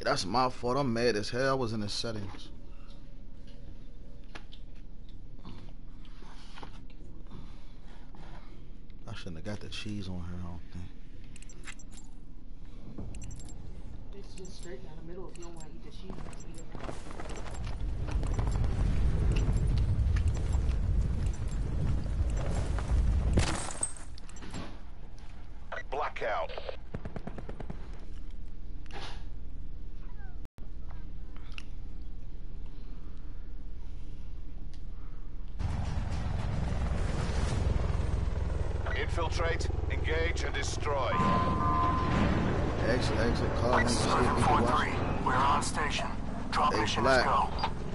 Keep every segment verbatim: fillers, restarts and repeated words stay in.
That's my fault. I'm mad as hell. I was in the settings. I shouldn't have got the cheese on her, I don't think. It's just straight down the middle if you don't want to eat the cheese. Eat it. Blackout. Infiltrate, engage, and destroy. Exit, exit, call in to see if we can watch. We're on station. Drop Hey, mission, Black. let's go.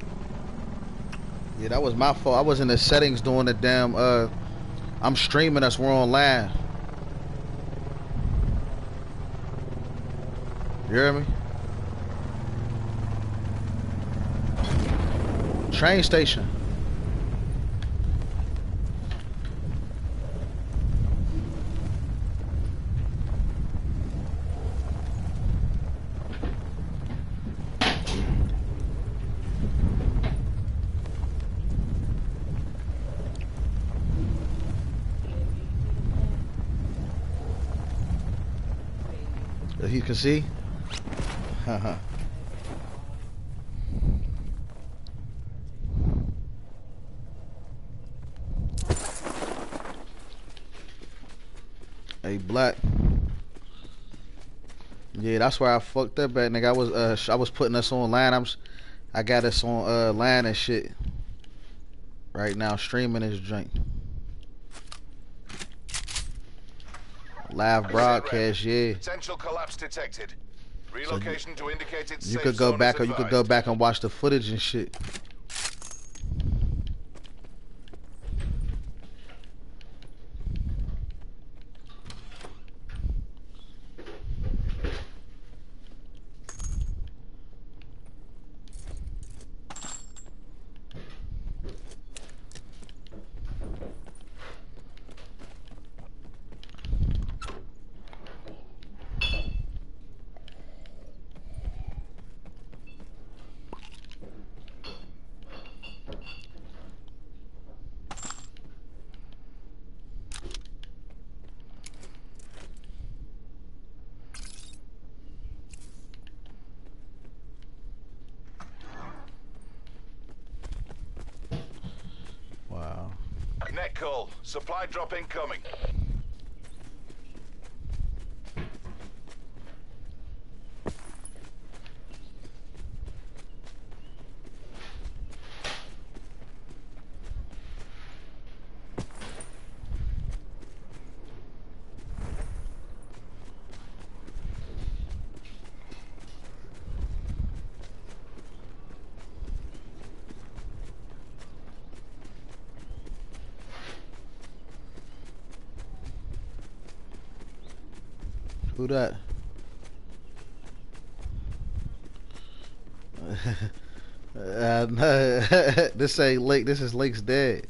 Yeah, that was my fault. I was in the settings doing the damn, uh, I'm streaming us, we're on live. You hear me? Train station. You can see. Haha. Hey, Black. Yeah, that's where I fucked up at, nigga. I was uh, I was putting us online. I'm, I got us on uh line and shit. Right now, streaming this drink. Live broadcast, yeah. Potential collapse detected. Relocation So to indicated you safe could go zone back, is or you could advised. go back and watch the footage and shit. Wow. Net call. Supply drop incoming. Who that? uh, no. This ain't Lake. This is Lake's dad.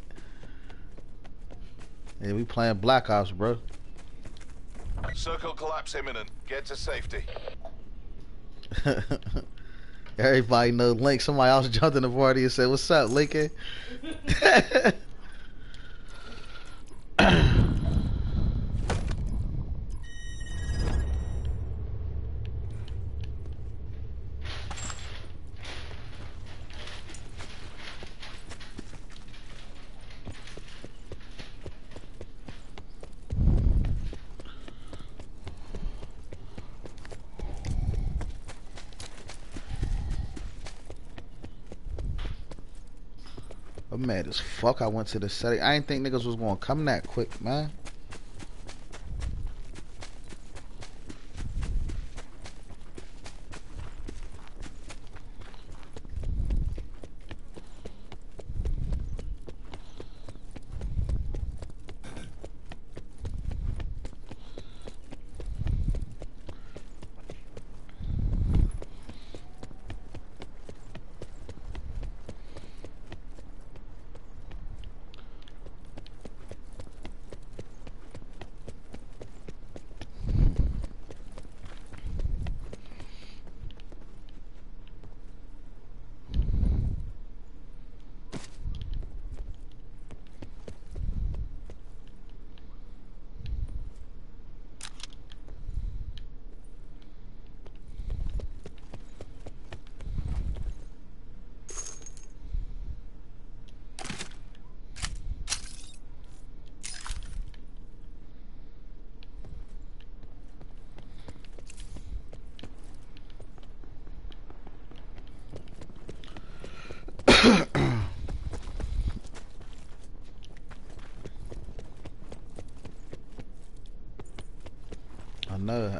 Yeah, we playing Black Ops, bro. Circle collapse imminent. Get to safety. Everybody know Link. Somebody else jumped in the party and said, "What's up, Lincoln?" I'm mad as fuck. I went to the setting. I didn't think niggas was gonna come that quick, man.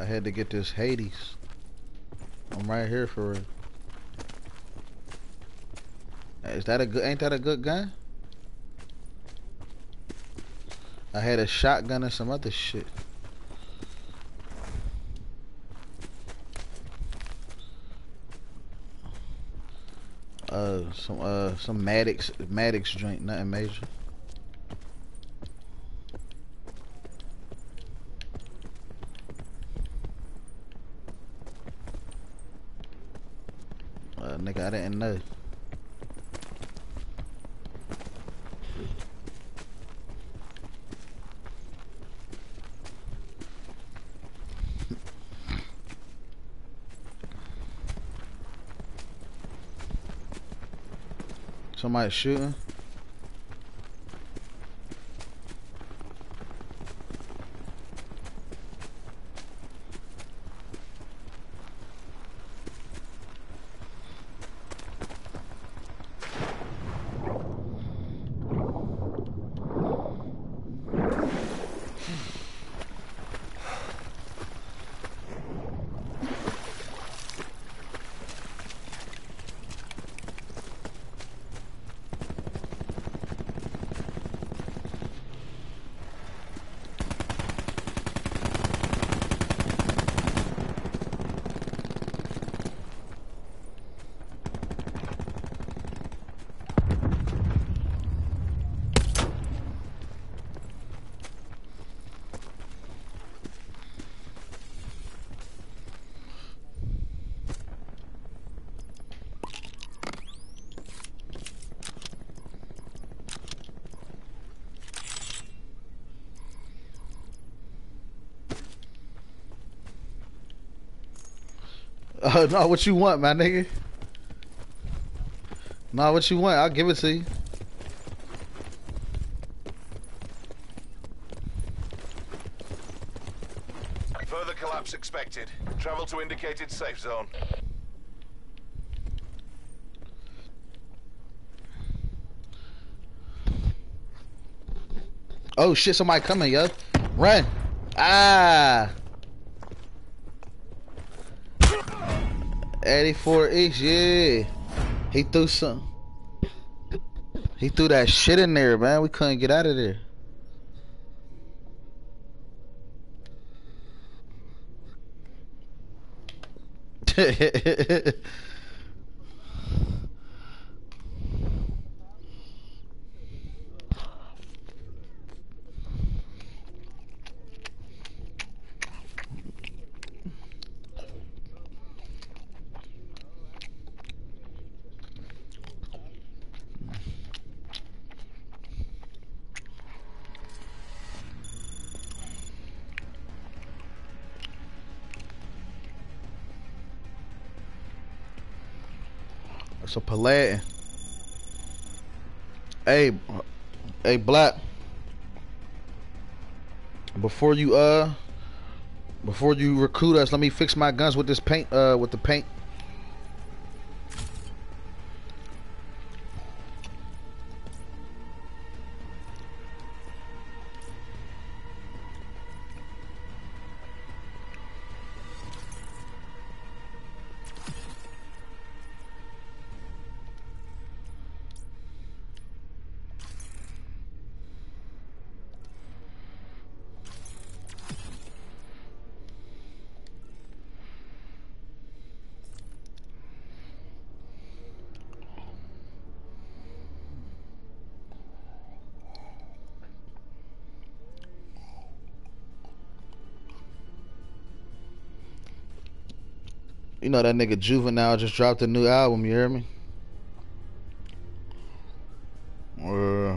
had to get this Hades. I'm right here for real. Is that a good? Ain't that a good gun? I had a shotgun and some other shit. Uh, some uh, some Maddox, Maddox joint, nothing major. Uh, nigga, I didn't know. Somebody shooting. Oh no, what you want, my nigga? No, what you want? I'll give it to you. Further collapse expected. Travel to indicated safe zone. Oh shit, somebody coming, yo. Run. Ah. eighty-four East, yeah. He threw some. He threw that shit in there, man. We couldn't get out of there. It's a Paladin. Hey, hey, Black. Before you uh, before you recruit us, let me fix my guns with this paint. Uh, with the paint. You know that nigga Juvenile just dropped a new album, you hear me? Uh,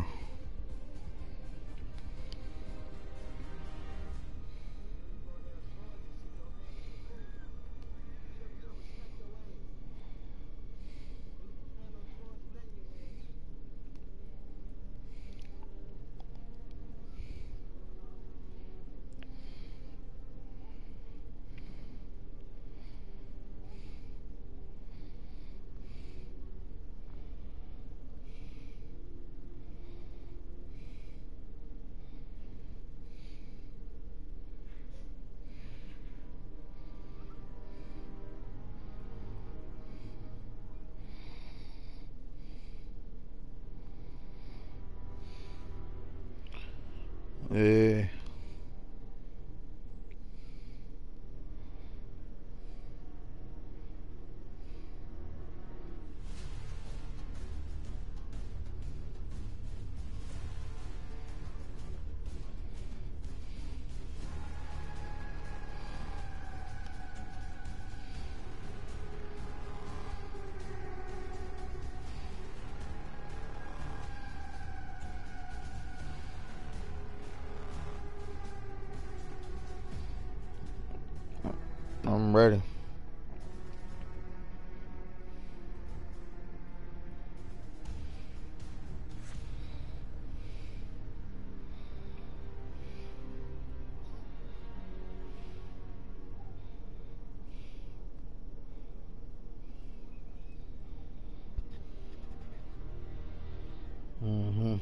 Yeah. I'm ready. Mm-hmm.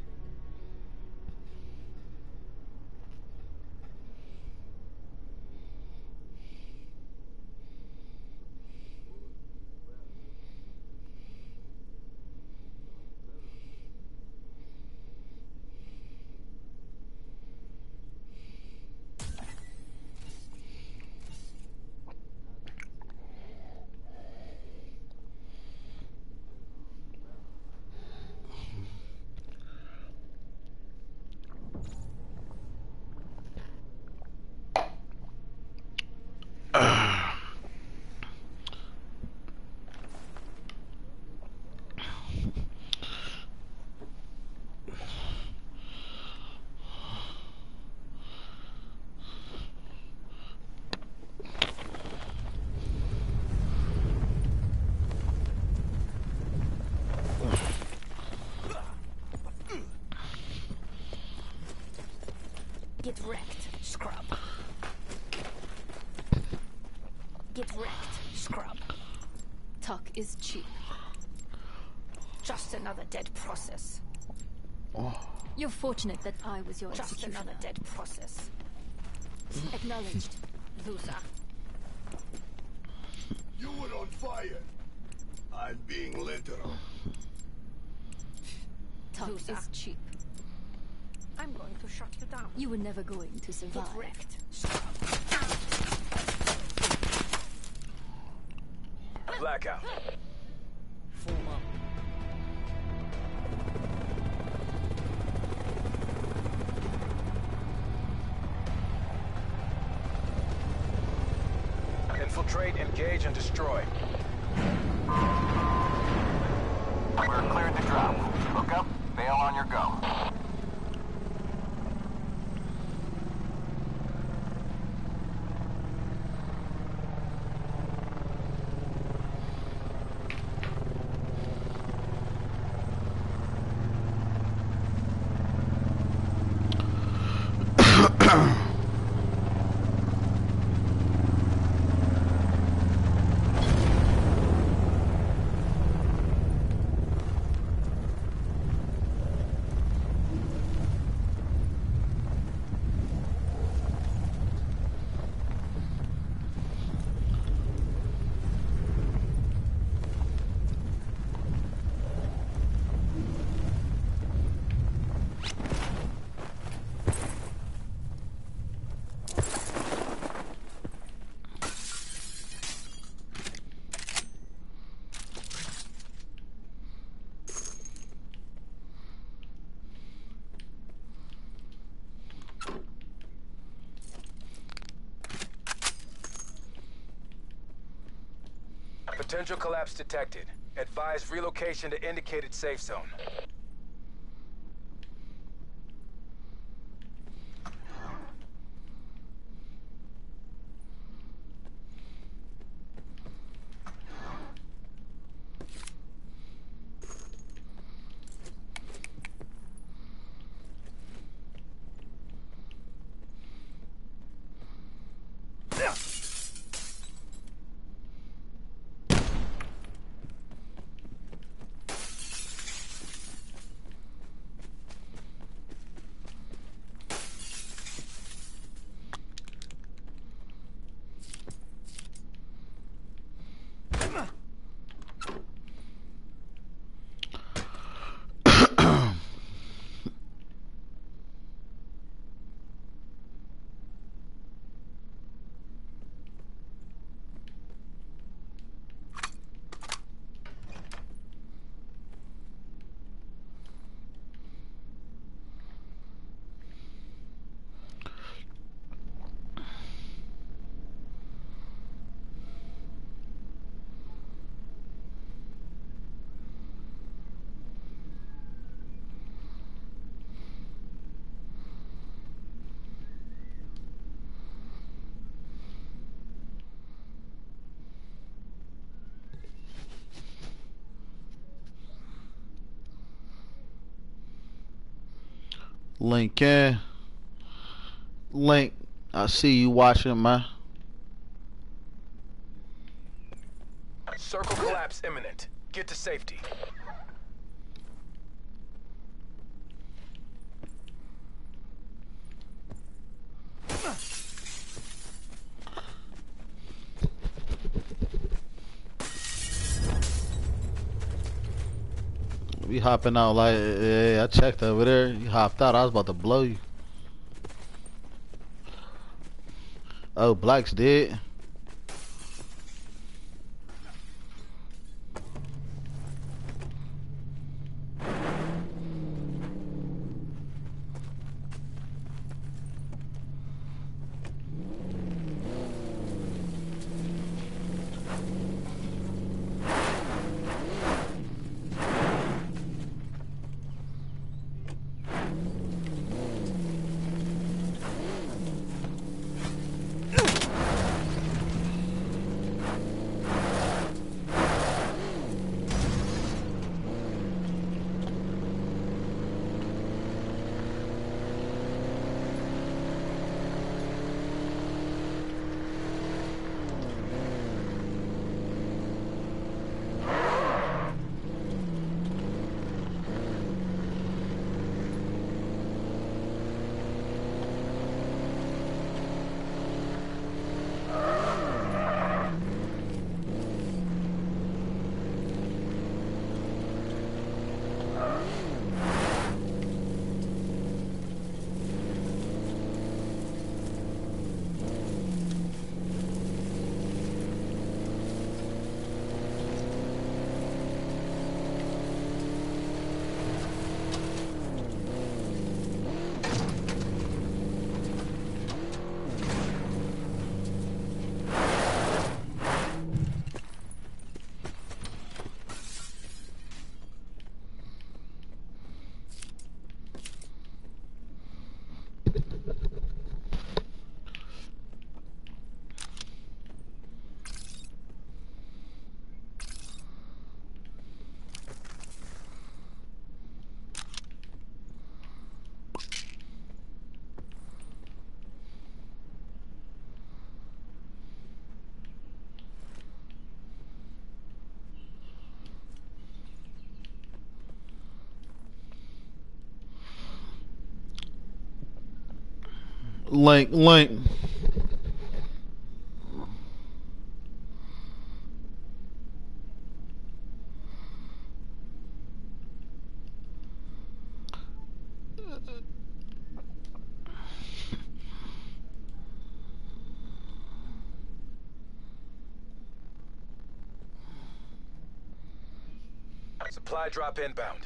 Get wrecked, scrub. Get wrecked, scrub. Talk is cheap. Just another dead process. Oh. You're fortunate that I was your Just executioner. Another dead process. Acknowledged, loser. You were on fire. I'm being literal. Talk loser. Is cheap. I'm going to shut you down. You were never going to survive. Get wrecked. Blackout. Form up. Infiltrate, engage, and destroy. We're cleared to drop. Hook up, bail on your go. Potential collapse detected. Advise relocation to indicated safe zone. Lincoln. Link. I see you watching, man. Circle collapse imminent. Get to safety. We hopping out like, yeah, I checked over there. You hopped out. I was about to blow you. Oh, Black's dead. Link, link. Supply drop inbound.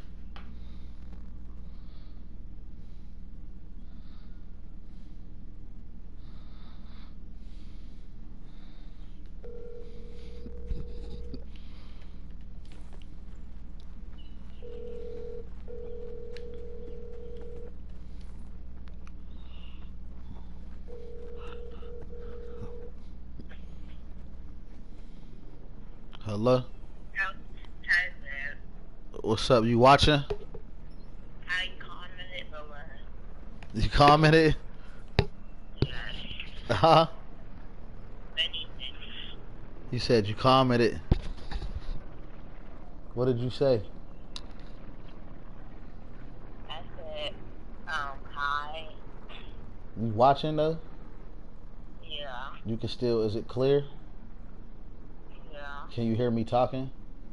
Hello? How tired What's up? You watching? I commented below. You commented? Yes. Huh? Many things. You said you commented. What did you say? I said, um, hi. You watching though? Yeah. You can still, is it clear? Yeah. Can you hear me talking?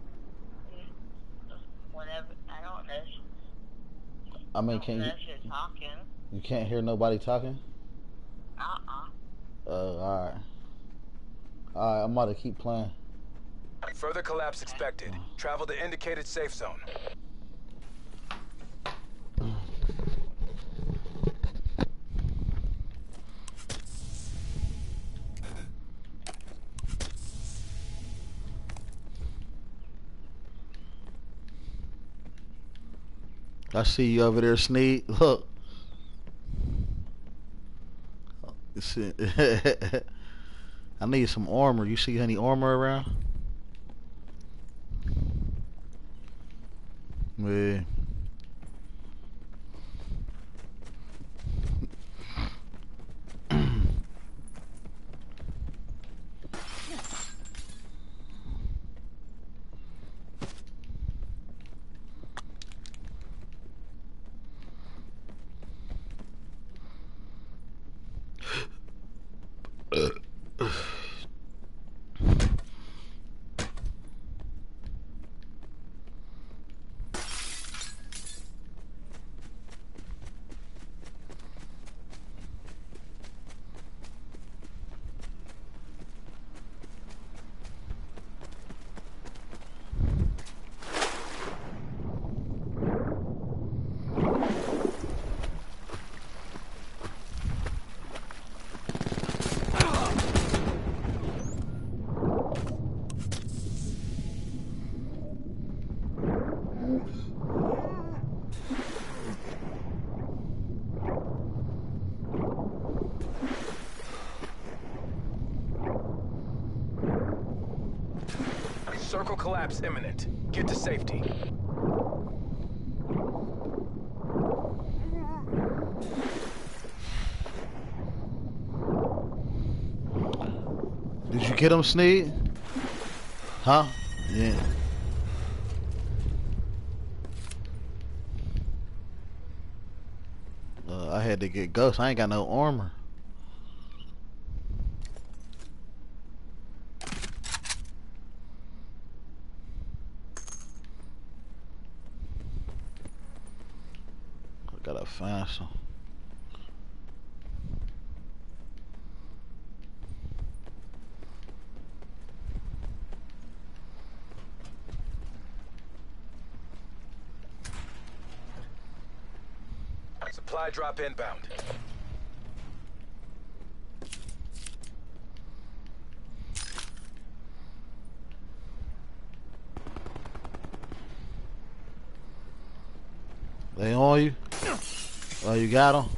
Whenever, I don't know. If, I mean, don't can know you, if you're talking. you can't hear nobody talking? Uh-uh. Uh, alright. Alright, I'm about to keep playing. Further collapse expected. Travel to indicated safe zone. I see you over there, Sneed. Look. See- I need some armor. You see any armor around? Yeah. collapse imminent. Get to safety. Did you get him, Sneed? Huh? Yeah. Uh, I had to get Ghost. I ain't got no armor. I gotta find some. Supply drop inbound. They on you? Oh, you got them?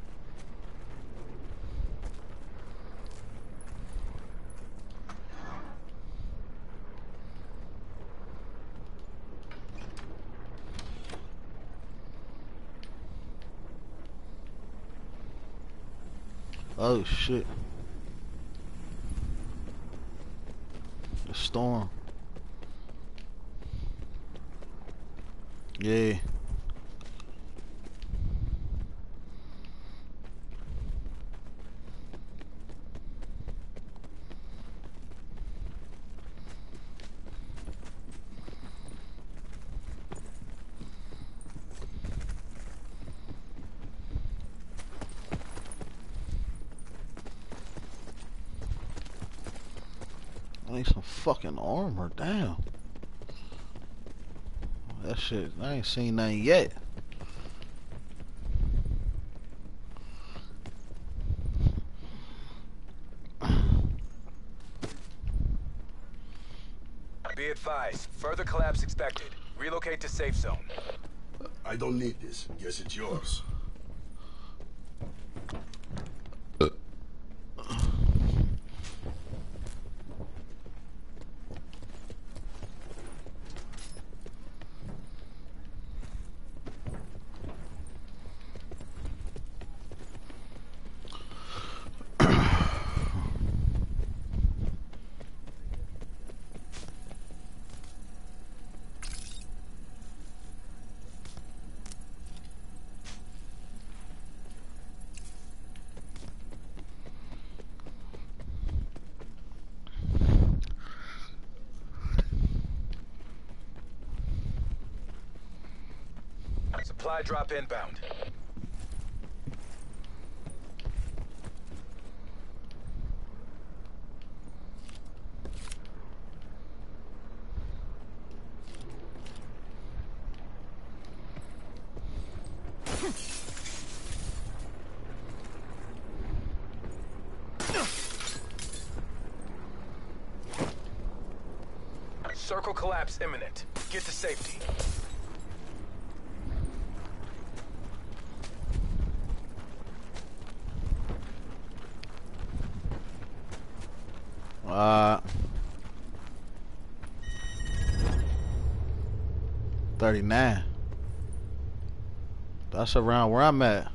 Oh shit. The storm. Yeah. I need some fucking armor, damn. That shit, I ain't seen nothing yet. Be advised, further collapse expected. Relocate to safe zone. I don't need this. Guess it's yours. Supply drop inbound. Circle collapse imminent. Get to safety. Uh, thirty-nine. That's around where I'm at.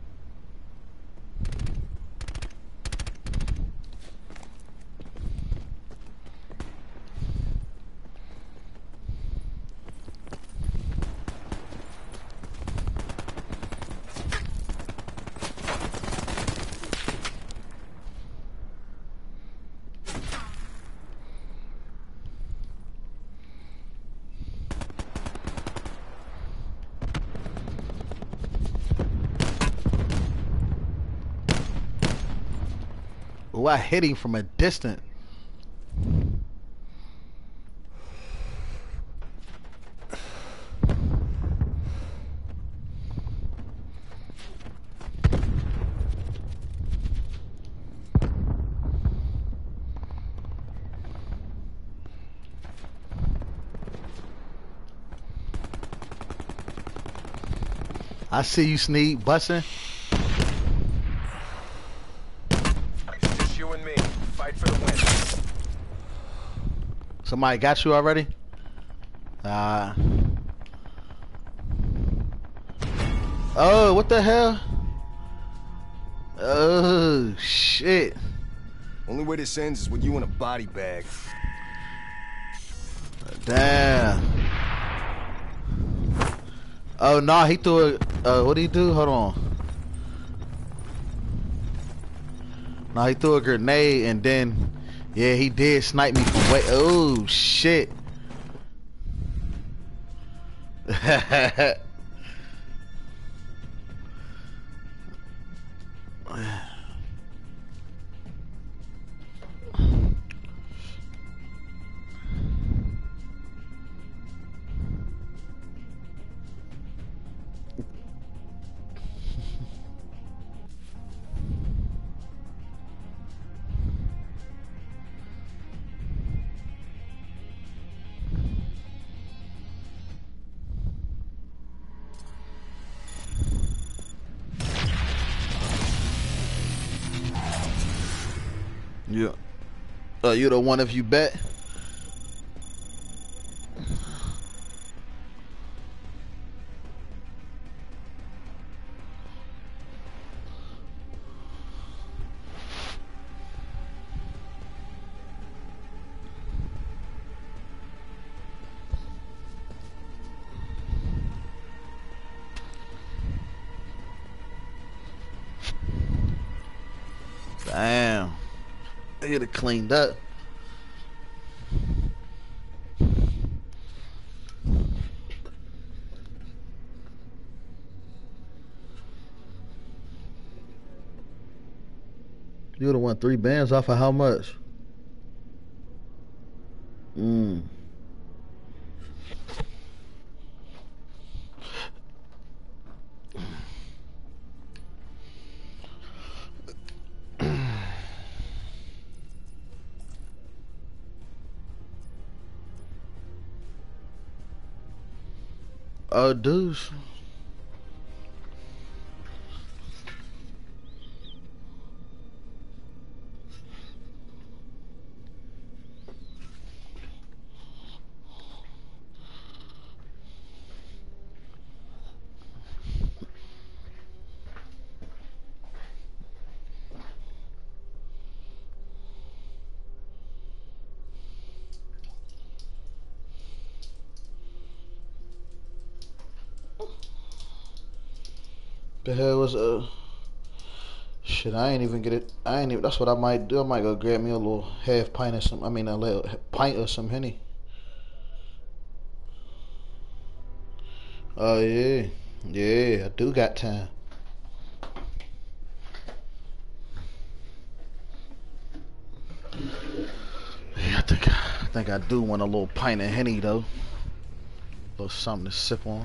Oh, I hit him from a distance. I see you, Sneed, busting. It's just you and me. Fight for the win. Somebody got you already? Ah. Oh, what the hell? Oh, shit. Only way this ends is with you in a body bag. Damn. Oh, no, he threw a... Uh, what did he do? Hold on. No, he threw a grenade and then... Yeah, he did snipe me from way... Oh, shit. Yeah. Uh, you the one if you bet? Damn. They get it cleaned up. You would have won three bands off of how much? Mm. Oh, dudes. The hell was uh shit? I ain't even get it. I ain't even. That's what I might do. I might go grab me a little half pint of some. I mean, a little pint of some Henny. Oh yeah, yeah. I do got time. Yeah, I think I think I do want a little pint of Henny though. A little something to sip on.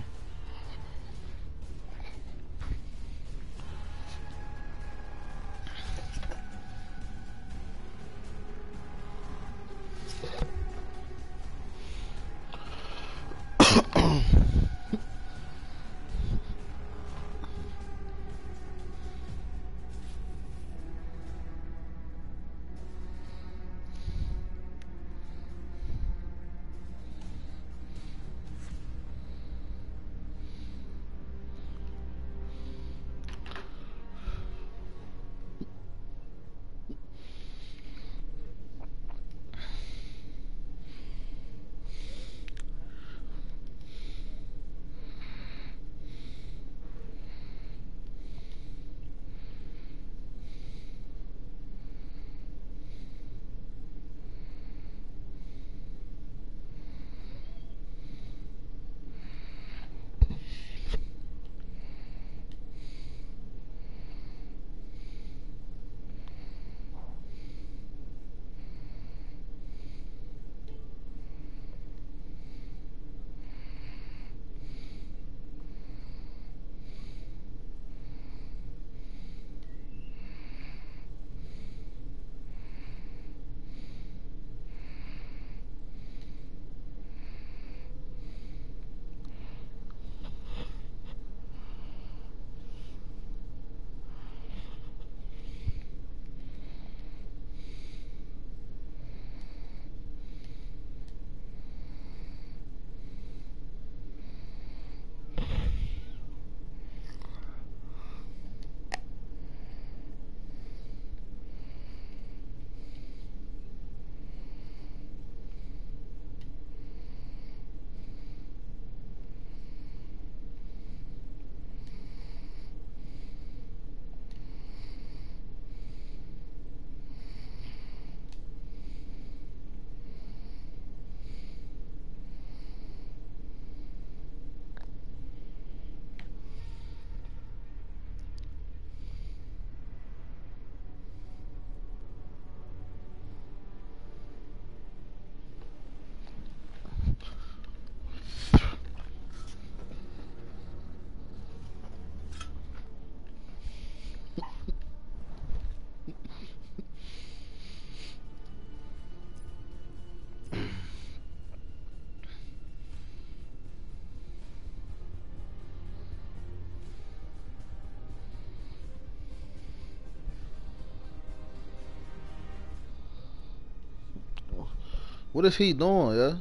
What is he doing, yeah?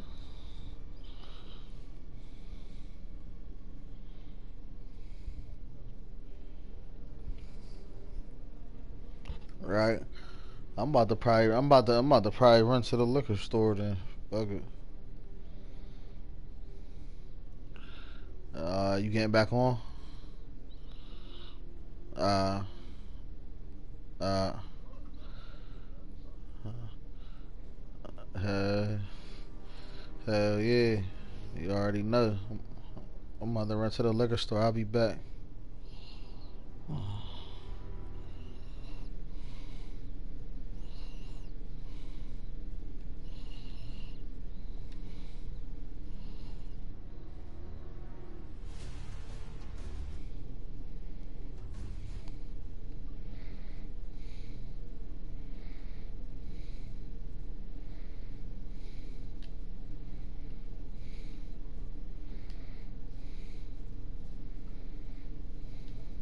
Right. I'm about to probably I'm about to I'm about to probably run to the liquor store then. Fuck it. Uh you getting back on? Uh uh hell, hell yeah. You already know. I'm about to run to the liquor store. I'll be back.